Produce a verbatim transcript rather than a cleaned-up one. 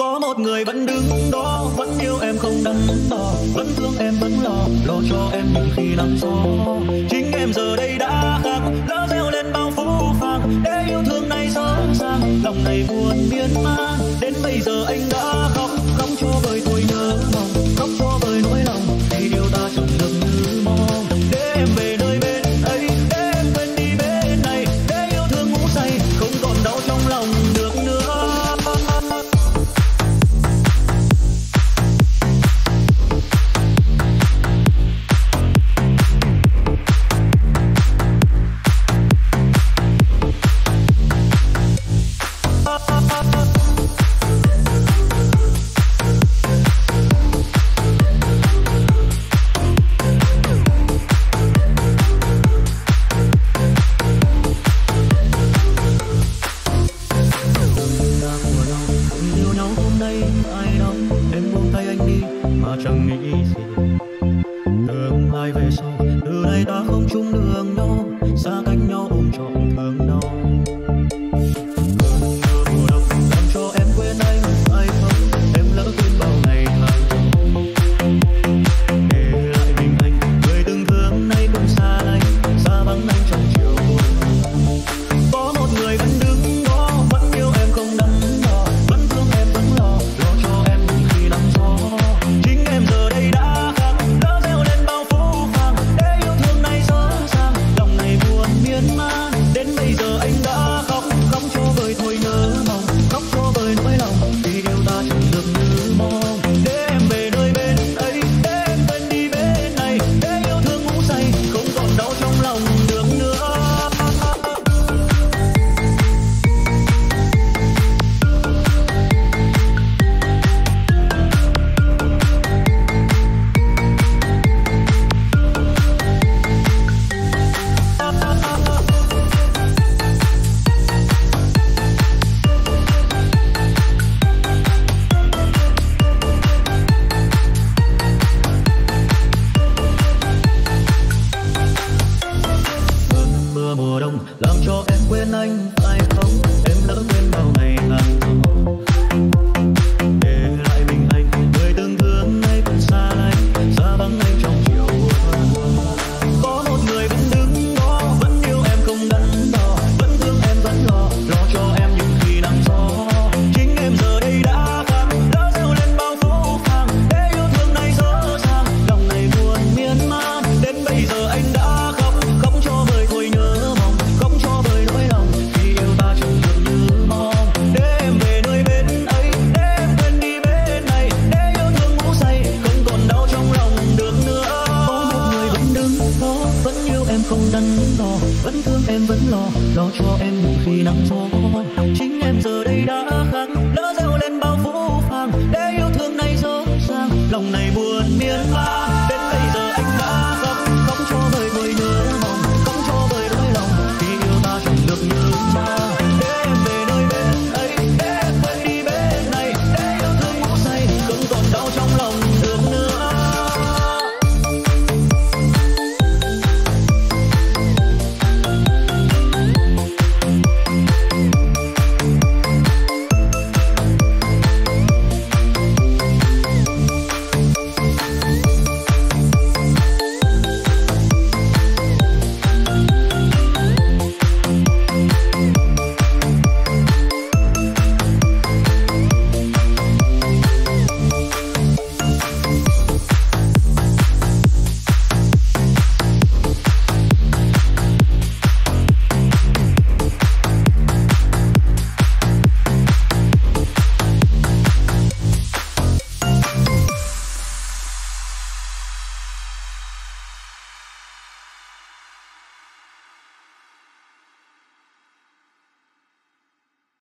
Có một người vẫn đứng đó, vẫn yêu em không đắn đo, vẫn thương em vẫn lo, lo cho em những khi nắng gió. Chính em giờ đây đã khác, lỡ gieo lên bao phũ phàng, để yêu thương này rõ ràng, lòng này buồn miên man. Đến bây giờ anh đã khóc, khóc cho bởi tôi nhớ mong, khóc cho bởi nỗi lòng, vì điều ta chẳng được như mong. Để em về nơi bên ấy, để em quên đi bên này, để yêu thương ngủ say, không còn đau trong lòng được nữa. Chẳng nghĩ